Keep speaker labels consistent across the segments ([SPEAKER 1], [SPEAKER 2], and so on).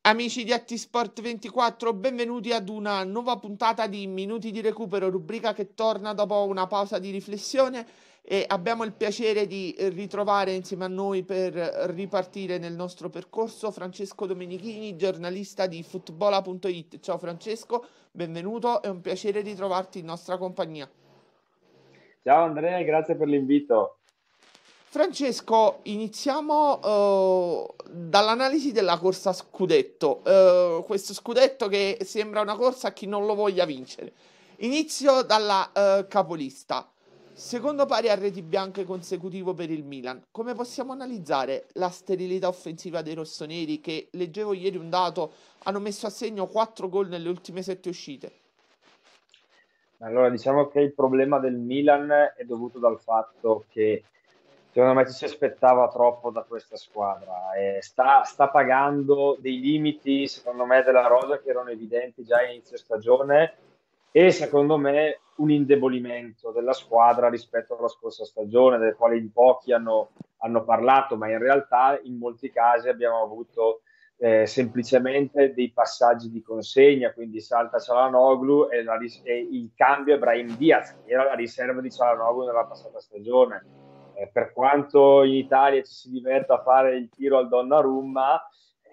[SPEAKER 1] Amici di Attisport24, benvenuti ad una nuova puntata di Minuti di Recupero, rubrica che torna dopo una pausa di riflessione e abbiamo il piacere di ritrovare insieme a noi per ripartire nel nostro percorso Francesco Domenichini, giornalista di Footballa.it. Ciao Francesco, benvenuto, è un piacere ritrovarti in nostra compagnia.
[SPEAKER 2] Ciao Andrea, grazie per l'invito.
[SPEAKER 1] Francesco, iniziamo dall'analisi della corsa a scudetto. Questo scudetto che sembra una corsa a chi non lo voglia vincere. Inizio dalla capolista. Secondo pari a reti bianche consecutivo per il Milan. Come possiamo analizzare la sterilità offensiva dei rossoneri che, leggevo ieri un dato, hanno messo a segno 4 gol nelle ultime 7 uscite?
[SPEAKER 2] Allora, diciamo che il problema del Milan è dovuto dal fatto che secondo me ci si aspettava troppo da questa squadra e sta pagando dei limiti, secondo me, della rosa che erano evidenti già a inizio stagione e secondo me un indebolimento della squadra rispetto alla scorsa stagione, del quale in pochi hanno parlato, ma in realtà in molti casi abbiamo avuto semplicemente dei passaggi di consegna, quindi salta Çalhanoğlu e il cambio è Brahim Diaz, che era la riserva di Çalhanoğlu nella passata stagione. Per quanto in Italia ci si diverta a fare il tiro al Donnarumma,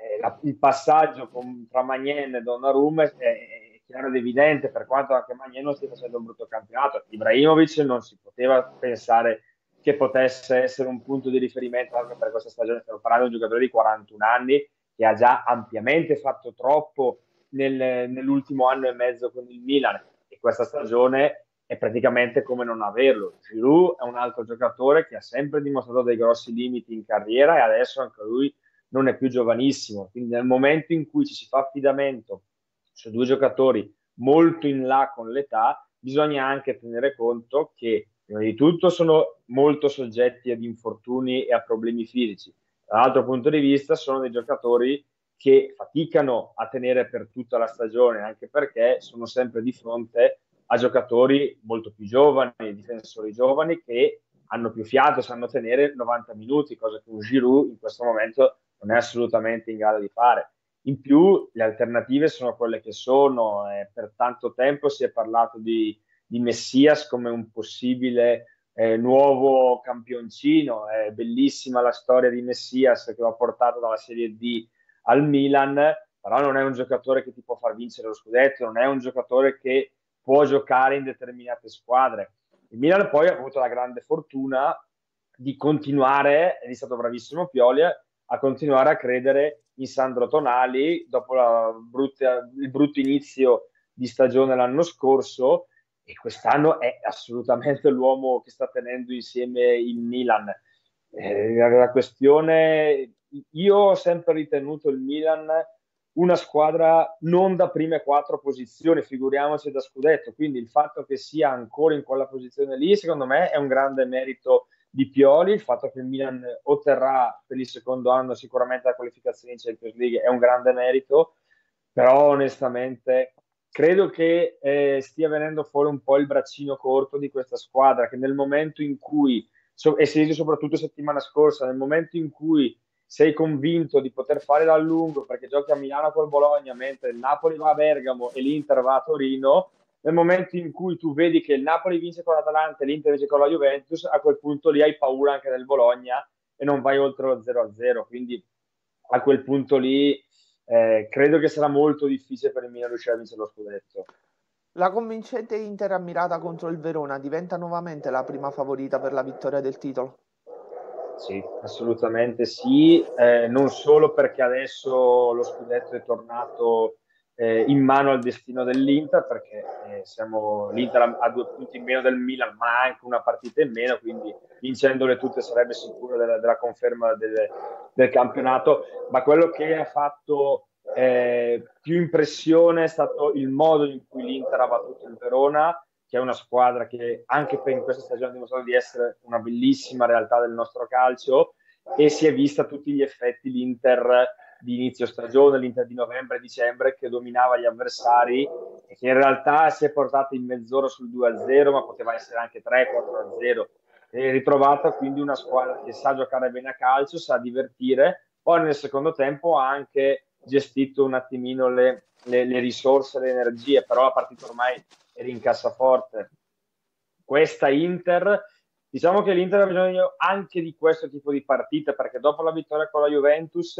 [SPEAKER 2] il passaggio tra Maignan e Donnarumma è chiaro ed evidente, per quanto anche Maignan non stia facendo un brutto campionato. Ibrahimovic non si poteva pensare che potesse essere un punto di riferimento anche per questa stagione. Stiamo parlando di un giocatore di 41 anni che ha già ampiamente fatto troppo nell'ultimo anno e mezzo con il Milan e questa stagione è praticamente come non averlo. Giroud è un altro giocatore che ha sempre dimostrato dei grossi limiti in carriera e adesso anche lui non è più giovanissimo, quindi nel momento in cui ci si fa affidamento su due giocatori molto in là con l'età, bisogna anche tenere conto che prima di tutto sono molto soggetti ad infortuni e a problemi fisici. Dall'altro punto di vista sono dei giocatori che faticano a tenere per tutta la stagione, anche perché sono sempre di fronte a giocatori molto più giovani, difensori giovani che hanno più fiato, sanno tenere 90 minuti, cosa che un Giroud in questo momento non è assolutamente in grado di fare. In più le alternative sono quelle che sono, per tanto tempo si è parlato di Messias come un possibile nuovo campioncino, è bellissima la storia di Messias che va portato dalla Serie D al Milan, però non è un giocatore che ti può far vincere lo scudetto, non è un giocatore che può giocare in determinate squadre. Il Milan poi ha avuto la grande fortuna di continuare, ed è stato bravissimo Pioli, a continuare a credere in Sandro Tonali dopo il brutto inizio di stagione l'anno scorso e quest'anno è assolutamente l'uomo che sta tenendo insieme il Milan. La questione, io ho sempre ritenuto il Milan una squadra non da prime quattro posizioni, figuriamoci da scudetto, quindi il fatto che sia ancora in quella posizione lì, secondo me, è un grande merito di Pioli. Il fatto che il Milan otterrà per il secondo anno sicuramente la qualificazione in Champions League è un grande merito, però onestamente credo che stia venendo fuori un po' il braccino corto di questa squadra, che nel momento in cui, e si dice soprattutto settimana scorsa, nel momento in cui sei convinto di poter fare da lungo perché giochi a Milano col Bologna, mentre il Napoli va a Bergamo e l'Inter va a Torino, nel momento in cui tu vedi che il Napoli vince con l'Atalanta e l'Inter vince con la Juventus, a quel punto lì hai paura anche del Bologna e non vai oltre lo 0-0. Quindi a quel punto lì credo che sarà molto difficile per il Milan riuscire a vincere lo scudetto.
[SPEAKER 1] La convincente Inter ammirata contro il Verona diventa nuovamente la prima favorita per la vittoria del titolo.
[SPEAKER 2] Sì, assolutamente sì, non solo perché adesso lo scudetto è tornato in mano al destino dell'Inter, perché l'Inter ha 2 punti in meno del Milan, ma ha anche una partita in meno, quindi vincendole tutte sarebbe sicuro della conferma del campionato, ma quello che ha fatto più impressione è stato il modo in cui l'Inter ha battuto il Verona, che è una squadra che anche per in questa stagione ha dimostrato di essere una bellissima realtà del nostro calcio e si è vista a tutti gli effetti l'Inter di inizio stagione, l'Inter di novembre e dicembre che dominava gli avversari e che in realtà si è portata in mezz'ora sul 2-0, ma poteva essere anche 3-4-0. È ritrovata quindi una squadra che sa giocare bene a calcio, sa divertire. Poi nel secondo tempo ha anche gestito un attimino le risorse, le energie, però la partita ormai era in cassaforte. Questa Inter, diciamo che l'Inter ha bisogno anche di questo tipo di partita, perché dopo la vittoria con la Juventus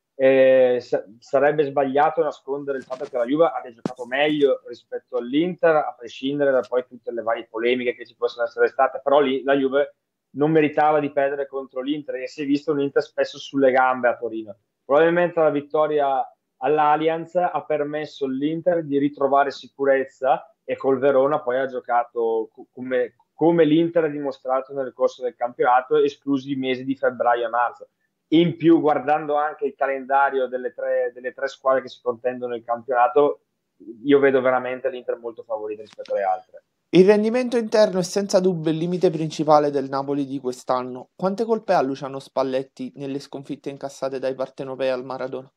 [SPEAKER 2] sarebbe sbagliato nascondere il fatto che la Juve abbia giocato meglio rispetto all'Inter, a prescindere da poi tutte le varie polemiche che ci possono essere state, però lì la Juve non meritava di perdere contro l'Inter e si è visto un Inter spesso sulle gambe a Torino. Probabilmente la vittoria all'Allianz ha permesso all'Inter di ritrovare sicurezza e col Verona poi ha giocato come l'Inter ha dimostrato nel corso del campionato, esclusi i mesi di febbraio e marzo. In più, guardando anche il calendario delle tre squadre che si contendono il campionato, io vedo veramente l'Inter molto favorita rispetto alle altre.
[SPEAKER 1] Il rendimento interno è senza dubbio il limite principale del Napoli di quest'anno. Quante colpe ha Luciano Spalletti nelle sconfitte incassate dai partenopei al Maradona?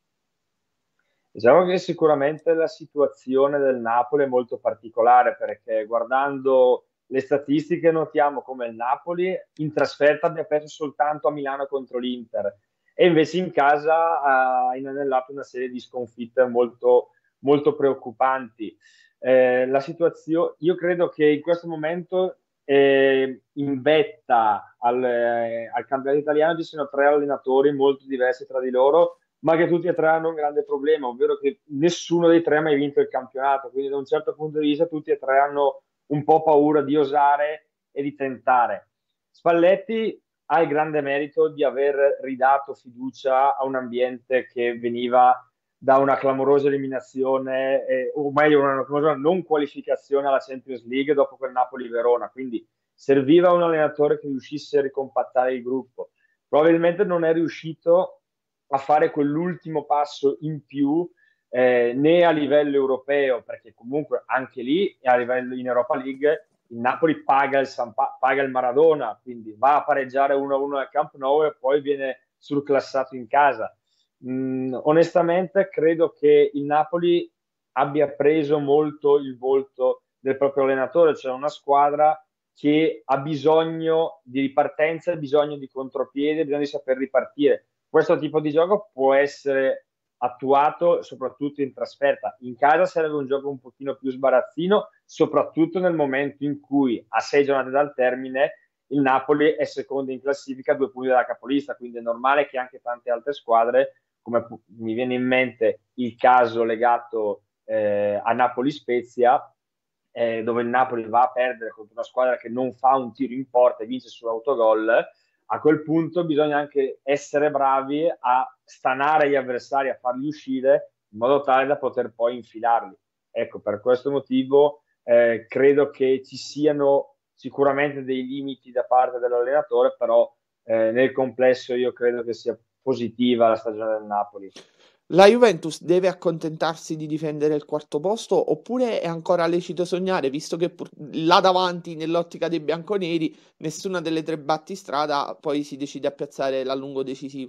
[SPEAKER 2] Diciamo che sicuramente la situazione del Napoli è molto particolare perché guardando le statistiche notiamo come il Napoli in trasferta abbia perso soltanto a Milano contro l'Inter e invece in casa ha inanellato una serie di sconfitte molto, molto preoccupanti. La situazione, io credo che in questo momento in vetta al campionato italiano ci siano tre allenatori molto diversi tra di loro, ma che tutti e tre hanno un grande problema, ovvero che nessuno dei tre ha mai vinto il campionato, quindi da un certo punto di vista tutti e tre hanno un po' paura di osare e di tentare. Spalletti ha il grande merito di aver ridato fiducia a un ambiente che veniva da una clamorosa eliminazione, o meglio una clamorosa non qualificazione alla Champions League dopo quel Napoli-Verona, quindi serviva un allenatore che riuscisse a ricompattare il gruppo. Probabilmente non è riuscito a fare quell'ultimo passo in più né a livello europeo, perché comunque anche lì a livello in Europa League il Napoli paga il Maradona, quindi va a pareggiare 1-1 al Camp Nou e poi viene surclassato in casa. Onestamente credo che il Napoli abbia preso molto il volto del proprio allenatore, cioè una squadra che ha bisogno di ripartenza, ha bisogno di contropiede, ha bisogno di saper ripartire. Questo tipo di gioco può essere attuato soprattutto in trasferta. In casa serve un gioco un pochino più sbarazzino, soprattutto nel momento in cui a 6 giornate dal termine il Napoli è secondo in classifica a 2 punti dalla capolista, quindi è normale che anche tante altre squadre, come mi viene in mente il caso legato a Napoli-Spezia, dove il Napoli va a perdere contro una squadra che non fa un tiro in porta e vince sull'autogol, a quel punto bisogna anche essere bravi a stanare gli avversari, a farli uscire in modo tale da poter poi infilarli. Ecco, per questo motivo credo che ci siano sicuramente dei limiti da parte dell'allenatore, però nel complesso io credo che sia positiva la stagione del Napoli.
[SPEAKER 1] La Juventus deve accontentarsi di difendere il quarto posto oppure è ancora lecito sognare, visto che là davanti, nell'ottica dei bianconeri, nessuna delle tre battistrada poi si decide a piazzare l'allungo decisivo?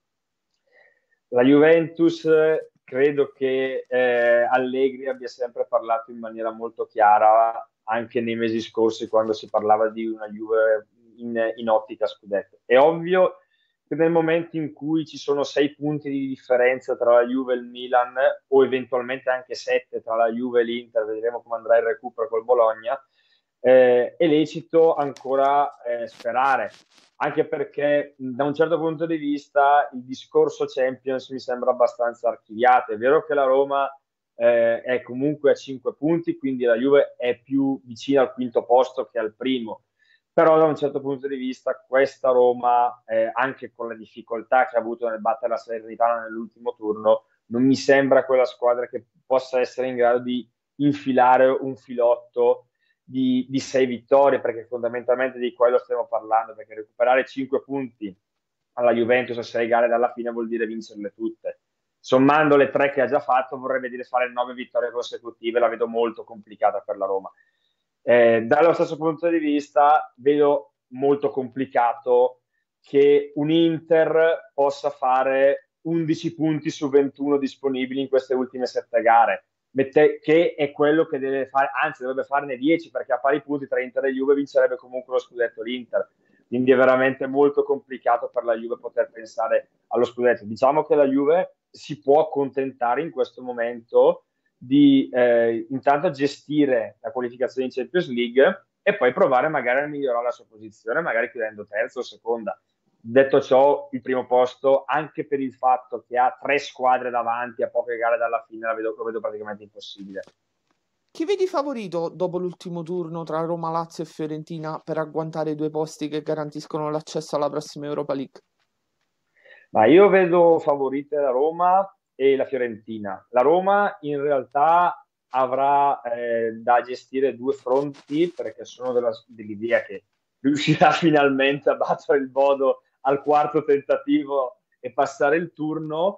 [SPEAKER 2] La Juventus, credo che Allegri abbia sempre parlato in maniera molto chiara, anche nei mesi scorsi quando si parlava di una Juve in ottica scudetto. È ovvio che nel momento in cui ci sono 6 punti di differenza tra la Juve e il Milan, o eventualmente anche 7 tra la Juve e l'Inter, vedremo come andrà il recupero col Bologna, è lecito ancora sperare, anche perché da un certo punto di vista il discorso Champions mi sembra abbastanza archiviato. È vero che la Roma è comunque a 5 punti, quindi la Juve è più vicina al quinto posto che al primo, però da un certo punto di vista questa Roma, anche con le difficoltà che ha avuto nel battere la Salernitana nell'ultimo turno, non mi sembra quella squadra che possa essere in grado di infilare un filotto di 6 vittorie, perché fondamentalmente di quello stiamo parlando, perché recuperare 5 punti alla Juventus a 6 gare dalla fine vuol dire vincerle tutte. Sommando le 3 che ha già fatto vorrebbe dire fare 9 vittorie consecutive, la vedo molto complicata per la Roma. Dallo stesso punto di vista vedo molto complicato che un Inter possa fare 11 punti su 21 disponibili in queste ultime 7 gare, che è quello che deve fare, anzi dovrebbe farne 10, perché a pari punti tra Inter e Juve vincerebbe comunque lo scudetto l'Inter, quindi è veramente molto complicato per la Juve poter pensare allo scudetto. Diciamo che la Juve si può accontentare in questo momento di intanto gestire la qualificazione in Champions League e poi provare magari a migliorare la sua posizione, magari chiudendo terzo o seconda. Detto ciò, il primo posto, anche per il fatto che ha 3 squadre davanti a poche gare dalla fine, lo vedo praticamente impossibile.
[SPEAKER 1] Chi vedi favorito dopo l'ultimo turno tra Roma, Lazio e Fiorentina per agguantare i 2 posti che garantiscono l'accesso alla prossima Europa League?
[SPEAKER 2] Ma io vedo favorite la Roma e la Fiorentina. La Roma in realtà avrà da gestire 2 fronti, perché sono dell'idea che riuscirà finalmente a battere il Bodo al quarto tentativo e passare il turno.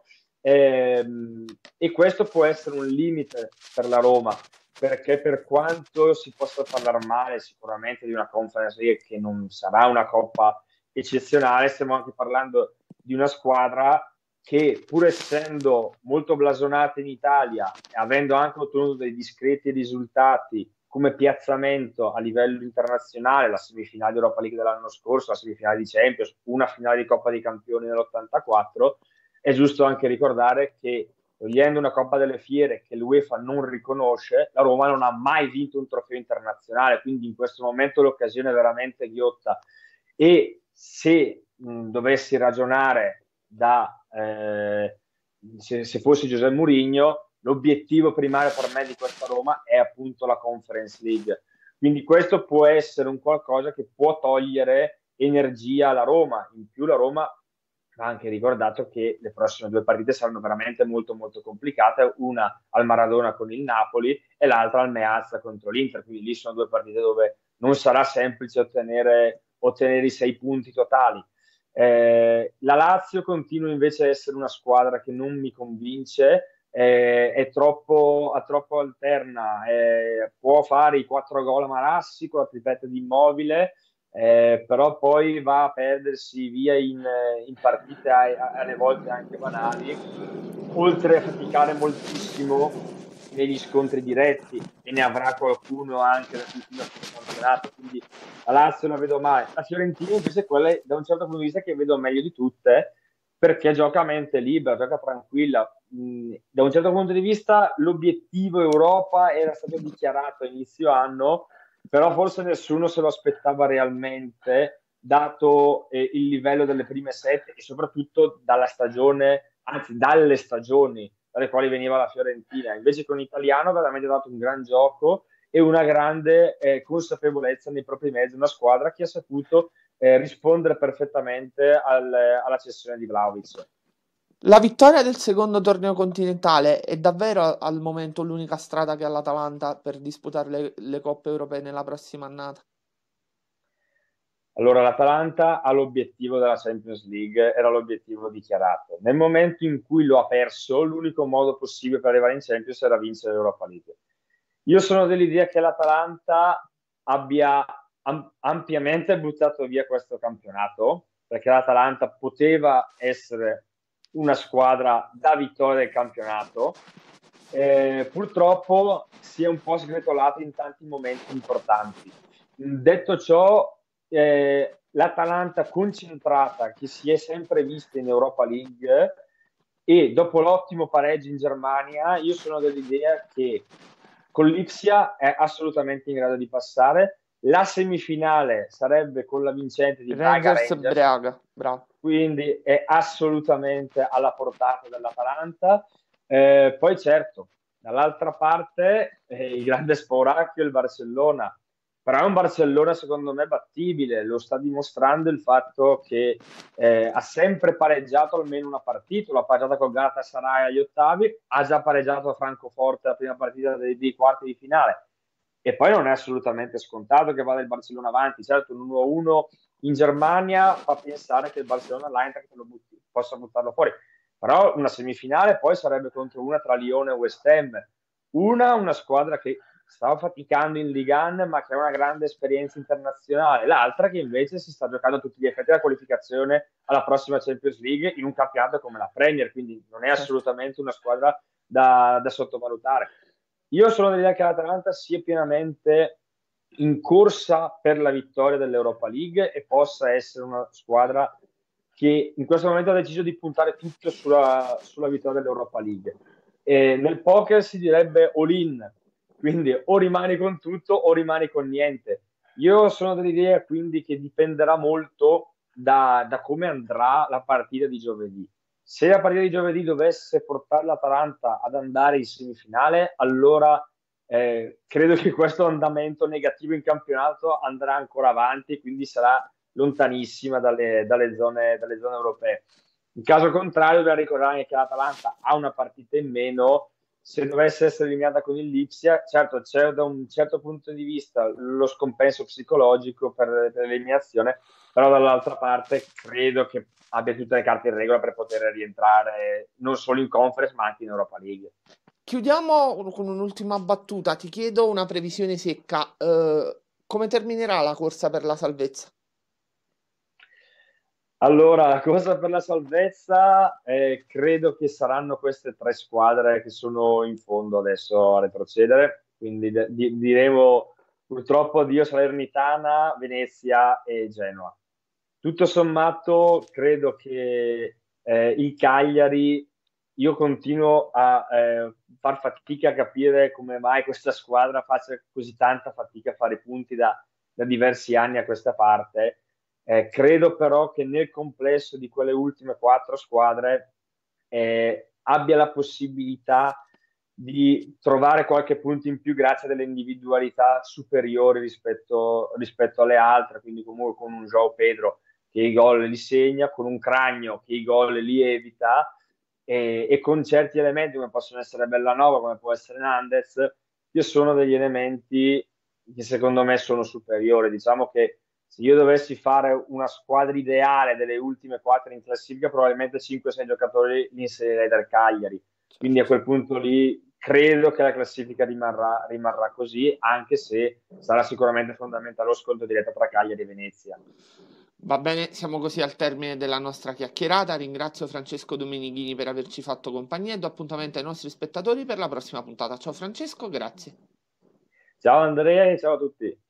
[SPEAKER 2] E questo può essere un limite per la Roma, perché per quanto si possa parlare male sicuramente di una Conference League che non sarà una coppa eccezionale, stiamo anche parlando di una squadra che, pur essendo molto blasonata in Italia e avendo anche ottenuto dei discreti risultati come piazzamento a livello internazionale, la semifinale di Europa League dell'anno scorso, la semifinale di Champions, una finale di Coppa dei Campioni nell'84, è giusto anche ricordare che, togliendo una Coppa delle Fiere che l'UEFA non riconosce, la Roma non ha mai vinto un trofeo internazionale, quindi in questo momento l'occasione è veramente ghiotta. E se dovessi ragionare se fossi Giuseppe Mourinho, l'obiettivo primario per me di questa Roma è appunto la Conference League. Quindi questo può essere un qualcosa che può togliere energia alla Roma. In più la Roma ha anche ricordato che le prossime 2 partite saranno veramente molto molto complicate, una al Maradona con il Napoli e l'altra al Meazza contro l'Inter, quindi lì sono 2 partite dove non sarà semplice ottenere i 6 punti totali. La Lazio continua invece a essere una squadra che non mi convince, ha troppo alterna, può fare i 4 gol a Marassi con la tripletta di Immobile, però poi va a perdersi via in partite alle volte anche banali, oltre a faticare moltissimo negli scontri diretti, e ne avrà qualcuno anche nel campionato, quindi la Lazio la vedo male. La Fiorentina invece è quella, da un certo punto di vista, che vedo meglio di tutte, perché gioca a mente libera, gioca tranquilla. Da un certo punto di vista l'obiettivo Europa era stato dichiarato a inizio anno, però forse nessuno se lo aspettava realmente, dato il livello delle prime 7 e soprattutto dalla stagione, anzi dalle stagioni dalle quali veniva la Fiorentina. Invece con Italiano ha veramente dato un gran gioco e una grande consapevolezza nei propri mezzi, una squadra che ha saputo rispondere perfettamente alla cessione di Vlahovic.
[SPEAKER 1] La vittoria del secondo torneo continentale è davvero al momento l'unica strada che ha l'Atalanta per disputare le coppe europee nella prossima annata?
[SPEAKER 2] Allora, l'Atalanta ha l'obiettivo della Champions League, era l'obiettivo dichiarato. Nel momento in cui lo ha perso, l'unico modo possibile per arrivare in Champions era vincere l'Europa League. Io sono dell'idea che l'Atalanta abbia ampiamente buttato via questo campionato, perché l'Atalanta poteva essere una squadra da vittoria del campionato. Purtroppo si è un po' sgretolata in tanti momenti importanti. Detto ciò, l'Atalanta concentrata che si è sempre vista in Europa League, e dopo l'ottimo pareggio in Germania, io sono dell'idea che con l'Ipsia è assolutamente in grado di passare. La semifinale sarebbe con la vincente di Braga
[SPEAKER 1] Rangers
[SPEAKER 2] Rangers,
[SPEAKER 1] Braga, bravo.
[SPEAKER 2] quindi è assolutamente alla portata dell'Atalanta. Poi certo, dall'altra parte il grande sporacchio è il Barcellona, però è un Barcellona secondo me battibile, lo sta dimostrando il fatto che ha sempre pareggiato almeno una partita, l'ha pareggiata con Galatasaray agli ottavi, ha già pareggiato a Francoforte la prima partita dei quarti di finale, e poi non è assolutamente scontato che vada il Barcellona avanti. Certo, un 1-1 in Germania fa pensare che il Barcellona l'Eintracht possa buttarlo fuori, però una semifinale poi sarebbe contro una tra Lione e West Ham, una squadra che stava faticando in Ligue 1 ma che ha una grande esperienza internazionale, l'altra che invece si sta giocando a tutti gli effetti la qualificazione alla prossima Champions League in un campionato come la Premier, quindi non è assolutamente una squadra da sottovalutare. Io sono dell'idea che l'Atalanta sia pienamente in corsa per la vittoria dell'Europa League e possa essere una squadra che in questo momento ha deciso di puntare tutto sulla vittoria dell'Europa League. Nel poker si direbbe all-in, quindi o rimani con tutto o rimani con niente. Io sono dell'idea quindi che dipenderà molto da come andrà la partita di giovedì. Se la partita di giovedì dovesse portare l'Atalanta ad andare in semifinale, allora credo che questo andamento negativo in campionato andrà ancora avanti, quindi sarà lontanissima dalle zone europee. In caso contrario, da ricordare che l'Atalanta ha una partita in meno. Se dovesse essere eliminata con il Lipsia, certo c'è da un certo punto di vista lo scompenso psicologico per l'eliminazione, però dall'altra parte credo che abbia tutte le carte in regola per poter rientrare non solo in Conference ma anche in Europa League.
[SPEAKER 1] Chiudiamo con un'ultima battuta. Ti chiedo una previsione secca. Come terminerà la corsa per la salvezza?
[SPEAKER 2] Allora, la cosa per la salvezza, credo che saranno queste tre squadre che sono in fondo adesso a retrocedere, quindi diremo purtroppo addio Salernitana, Venezia e Genoa. Tutto sommato, credo che il Cagliari, io continuo a far fatica a capire come mai questa squadra faccia così tanta fatica a fare punti da diversi anni a questa parte. Credo però che nel complesso di quelle ultime quattro squadre abbia la possibilità di trovare qualche punto in più grazie a delle individualità superiori rispetto alle altre, quindi comunque con un João Pedro che i gol li segna, con un Cragno che i gol li evita e con certi elementi come possono essere Bellanova, come può essere Nandez, che sono degli elementi che secondo me sono superiori. Diciamo che se io dovessi fare una squadra ideale delle ultime quattro in classifica, probabilmente 5-6 giocatori li inserirei dal Cagliari. Quindi a quel punto lì credo che la classifica rimarrà così, anche se sarà sicuramente fondamentale lo scontro diretto tra Cagliari e Venezia.
[SPEAKER 1] Va bene, siamo così al termine della nostra chiacchierata. Ringrazio Francesco Domenichini per averci fatto compagnia e do appuntamento ai nostri spettatori per la prossima puntata. Ciao Francesco, grazie.
[SPEAKER 2] Ciao Andrea e ciao a tutti.